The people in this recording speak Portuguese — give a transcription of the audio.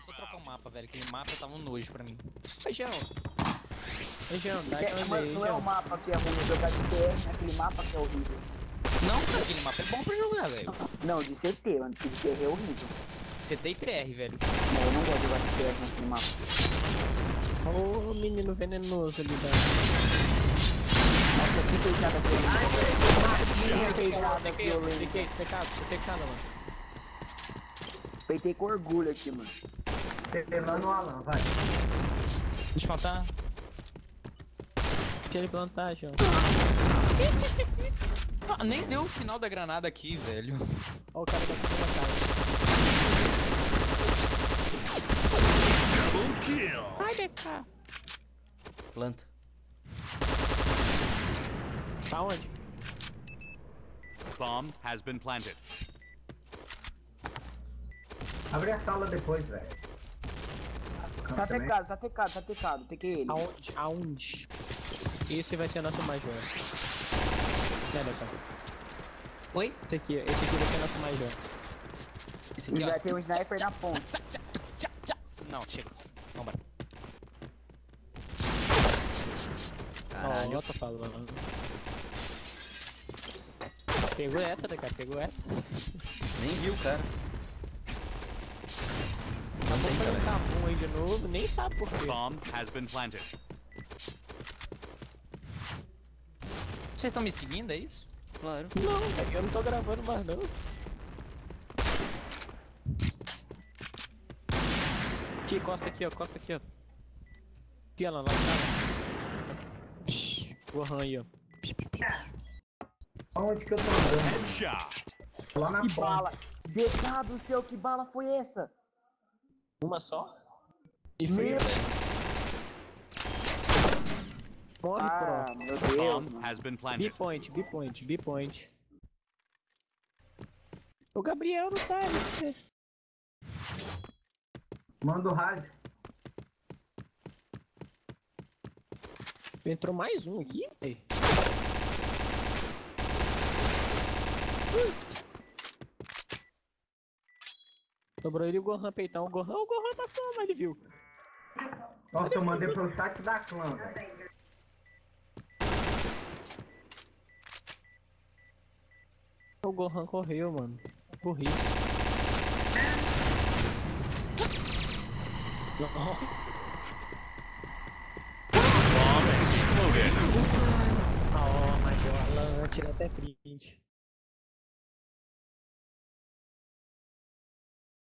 É só trocar o mapa, velho. Aquele mapa tá um nojo pra mim. Feijão, dá É, aquela mas aí, não é o mapa que é ruim jogar de TR, é aquele mapa que é horrível. Não, cara, aquele mapa é bom pra jogar, velho. Não, de CT, mano, de TR é horrível. CT e TR, velho. Não, eu não gosto de jogar de TR naquele mapa. Ô, menino venenoso ali, velho. Nossa, que peitada violenta. Que peitada violenta. Pecado, mano. Peitei com orgulho aqui, mano. Levando o Alan, vai. Deixa eu faltar. Deixa ele plantar, João. Ah, nem deu o sinal da granada aqui, velho. Ó, o cara tá com uma cara. Vai, DK. Planta. Tá onde? Bomb has been planted. Abre a sala depois, velho. Tá tecado, tequei ele. Aonde? Esse vai ser nosso major. Cadê, cara? Oi? Esse aqui vai ser nosso major. Esse E aqui, ó. vai ter um sniper na ponta. Não, chega. Vambora. Ó, eu tô falando. Pegou essa, DK, pegou essa. Nem viu, cara. Tá bom fazer um cabum aí de novo, nem sabe por quê. Bomb has been planted. Vocês estão me seguindo, é isso? Claro. Não, velho, eu não tô gravando mais não. Aqui, costa aqui, ó. Aqui, ela lá tá. Gohan aí, ó. Aonde que eu tô andando? Headshot. Lá na Que ponta. bala! DK do céu, que bala foi essa? Uma só? E frio, Meu- velho. Morre, Ah, pro. meu Deus, Bomb mano. has been planted. B-point. O Gabriel não tá aí. Manda o rádio. Entrou mais um aqui, velho. Sobrou ele e o Gohan peitar. O Gohan tá fama, ele viu. Nossa, eu mandei pro chat da clã, velho. O Gohan correu, mano. Corri. Nossa. Bomb exploded. Ó, mas o Alan tira até print.